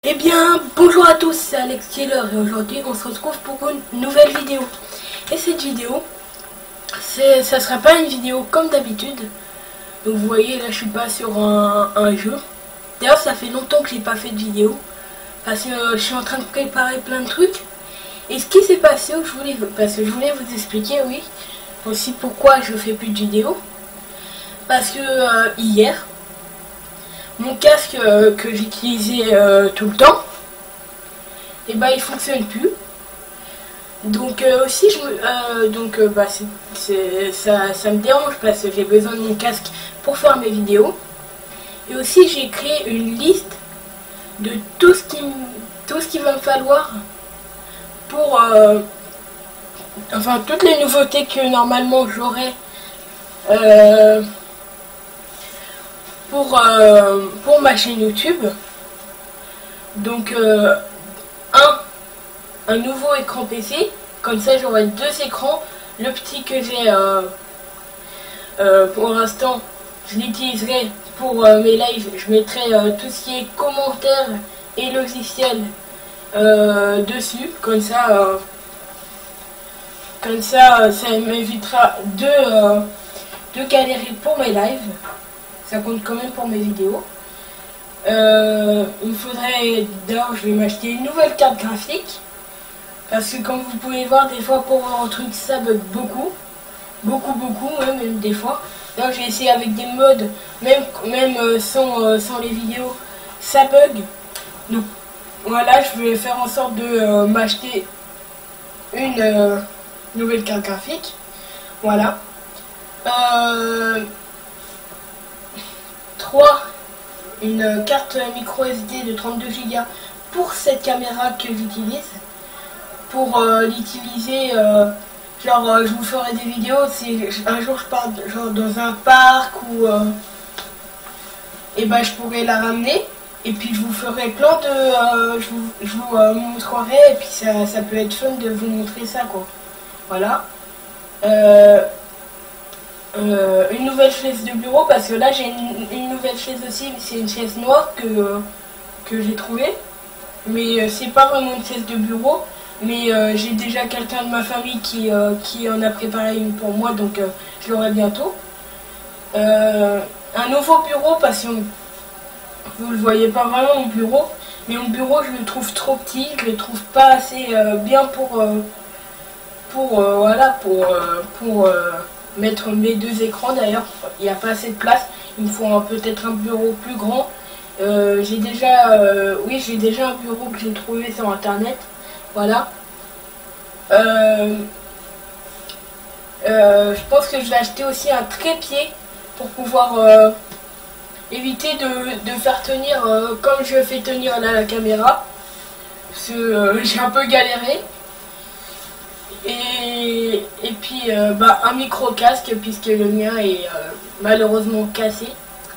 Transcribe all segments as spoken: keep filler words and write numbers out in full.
Eh bien, bonjour à tous, c'est Alex Killer et aujourd'hui on se retrouve pour une nouvelle vidéo. Et cette vidéo, c'est, ça sera pas une vidéo comme d'habitude. Donc vous voyez, là je suis pas sur un, un jeu. D'ailleurs ça fait longtemps que j'ai pas fait de vidéo. Parce que euh, je suis en train de préparer plein de trucs. Et ce qui s'est passé, je voulais, parce que je voulais vous expliquer, oui, aussi pourquoi je fais plus de vidéos. Parce que euh, hier, mon casque euh, que j'utilisais euh, tout le temps, et bah il fonctionne plus. Donc euh, aussi je me, euh, donc euh, bah c'est, c'est, ça, ça me dérange parce que j'ai besoin de mon casque pour faire mes vidéos. Et aussi j'ai créé une liste de tout ce qui tout ce qu'il va me falloir pour euh, enfin toutes les nouveautés que normalement j'aurai euh, pour euh, pour ma chaîne YouTube. Donc euh, un un nouveau écran P C, comme ça j'aurai deux écrans. Le petit que j'ai euh, euh, pour l'instant, je l'utiliserai pour euh, mes lives. Je mettrai euh, tout ce qui est commentaires et logiciels euh, dessus, comme ça euh, comme ça ça m'évitera de, euh, de galérer pour mes lives. Ça compte quand même pour mes vidéos. Euh, il me faudrait, d'ailleurs je vais m'acheter une nouvelle carte graphique. Parce que comme vous pouvez voir, des fois pour un truc ça bug beaucoup. Beaucoup beaucoup, même, même des fois. Donc j'ai essayé avec des modes, même, même euh, sans, euh, sans les vidéos, ça bug. Donc voilà, je vais faire en sorte de euh, m'acheter une euh, nouvelle carte graphique. Voilà. Euh, trois. Une carte micro S D de trente-deux giga pour cette caméra que j'utilise. Pour euh, l'utiliser, euh, genre euh, je vous ferai des vidéos si un jour je pars genre dans un parc ou euh, et ben je pourrais la ramener et puis je vous ferai plein de euh, je vous, je vous euh, montrerai et puis ça, ça peut être fun de vous montrer ça quoi. Voilà. Euh, euh, une nouvelle chaise de bureau parce que là j'ai une, une nouvelle chaise aussi, c'est une chaise noire que, euh, que j'ai trouvée, mais euh, c'est pas vraiment une chaise de bureau. Mais euh, j'ai déjà quelqu'un de ma famille qui, euh, qui en a préparé une pour moi, donc euh, je l'aurai bientôt. Euh, un nouveau bureau, parce que vous ne le voyez pas vraiment mon bureau, mais mon bureau je le trouve trop petit, je le trouve pas assez euh, bien pour, euh, pour, euh, voilà, pour, euh, pour euh, mettre mes deux écrans. D'ailleurs, il n'y a pas assez de place, il me faut peut-être un bureau plus grand. Euh, j'ai déjà, euh, oui, j'ai déjà un bureau que j'ai trouvé sur internet. Voilà. Euh, euh, je pense que je vais acheter aussi un trépied pour pouvoir euh, éviter de, de faire tenir euh, comme je fais tenir là, la caméra. Parce que euh, j'ai un peu galéré. Et, et puis euh, bah, un micro casque puisque le mien est euh, malheureusement cassé.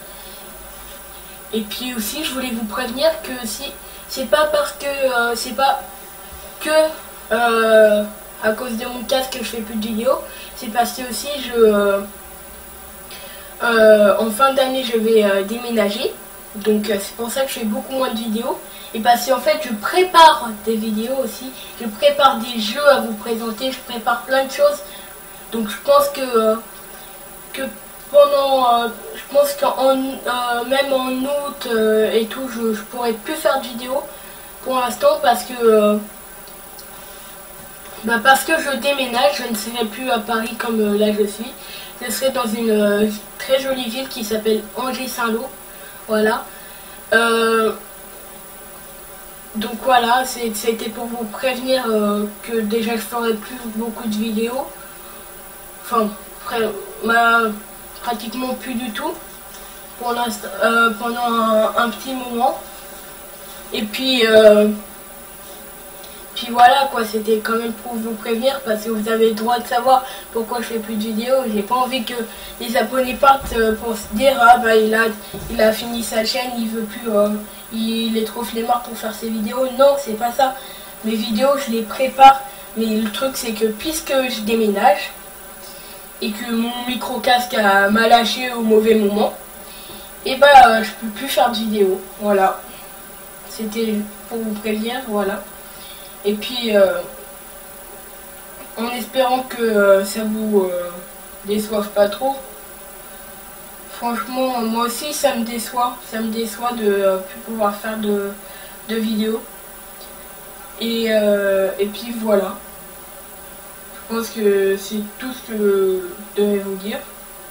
Et puis aussi je voulais vous prévenir que si c'est pas parce que euh, c'est pas que euh, à cause de mon casque je fais plus de vidéos, c'est parce que aussi je euh, euh, en fin d'année je vais euh, déménager, donc euh, c'est pour ça que je fais beaucoup moins de vidéos, et parce qu'en fait je prépare des vidéos aussi, je prépare des jeux à vous présenter, je prépare plein de choses, donc je pense que euh, que pendant euh, je pense qu'en euh, même en août euh, et tout je, je pourrais plus faire de vidéos pour l'instant parce que euh, Bah parce que je déménage, je ne serai plus à Paris comme euh, là je suis. Je serai dans une euh, très jolie ville qui s'appelle Angers-Saint-Lô. Voilà. Euh, donc voilà, c'était pour vous prévenir euh, que déjà je ferai plus beaucoup de vidéos. Enfin, bah, pratiquement plus du tout pour l'instant, euh, pendant un, un petit moment. Et puis... Euh, Puis voilà quoi, c'était quand même pour vous prévenir parce que vous avez le droit de savoir pourquoi je fais plus de vidéos. J'ai pas envie que les abonnés partent pour se dire ah bah il a il a fini sa chaîne, il veut plus, euh, il est trop flemmard pour faire ses vidéos. Non, c'est pas ça. Mes vidéos je les prépare, mais le truc c'est que puisque je déménage et que mon micro casque m'a lâché au mauvais moment, et bah euh, je peux plus faire de vidéos. Voilà. c'était pour vous prévenir, voilà. Et puis, euh, en espérant que euh, ça vous euh, déçoive pas trop. Franchement, moi aussi, ça me déçoit. Ça me déçoit de euh, plus pouvoir faire de, de vidéos. Et, euh, et puis voilà. Je pense que c'est tout ce que je devais vous dire.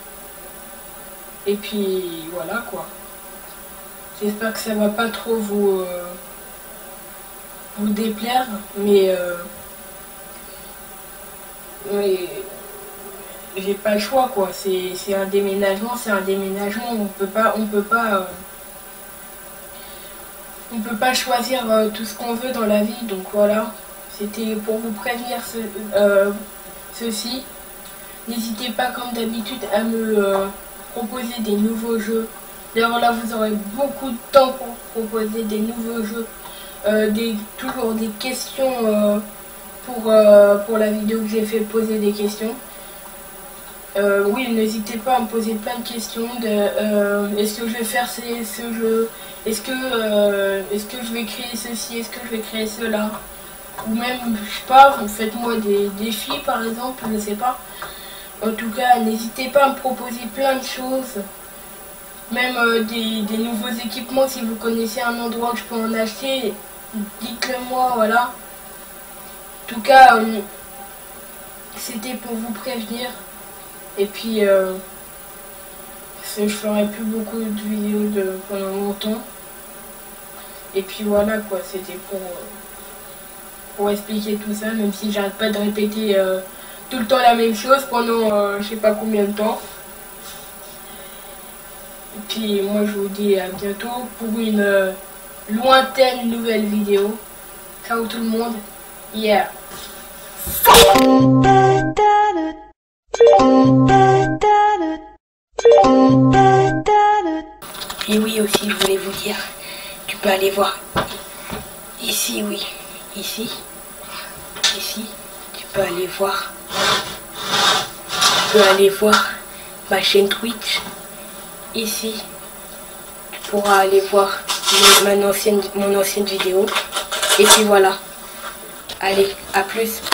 Et puis voilà quoi. J'espère que ça va pas trop vous, euh, vous déplaire, mais, euh, mais j'ai pas le choix quoi. C'est un déménagement, c'est un déménagement. On peut pas, on peut pas, euh, on peut pas choisir euh, tout ce qu'on veut dans la vie. Donc voilà, c'était pour vous prévenir ce, euh, ceci. N'hésitez pas comme d'habitude à me euh, proposer des nouveaux jeux. D'ailleurs là vous aurez beaucoup de temps pour proposer des nouveaux jeux. Euh, des, toujours des questions euh, pour, euh, pour la vidéo que j'ai fait, poser des questions. Euh, oui, n'hésitez pas à me poser plein de questions de euh, est-ce que je vais faire ce, ce jeu, est-ce que, euh, est-ce que je vais créer ceci, est-ce que je vais créer cela, ou même, je sais pas, faites-moi des défis par exemple, je ne sais pas. En tout cas, n'hésitez pas à me proposer plein de choses, même euh, des, des nouveaux équipements. Si vous connaissez un endroit que je peux en acheter, dites-le moi, voilà. En tout cas, euh, c'était pour vous prévenir. Et puis, euh, je ferai plus beaucoup de vidéos de, pendant longtemps. Et puis voilà quoi, c'était pour, euh, pour expliquer tout ça, même si j'arrête pas de répéter euh, tout le temps la même chose pendant euh, je sais pas combien de temps. Et puis moi je vous dis à bientôt pour une euh, lointaine nouvelle vidéo. Ciao tout le monde. Yeah. Et oui aussi je voulais vous dire, tu peux aller voir ici, oui, ici, ici, tu peux aller voir, tu peux aller voir ma chaîne Twitch, ici, tu pourras aller voir mon, mon, ancienne, mon ancienne vidéo, et puis voilà, allez, à plus.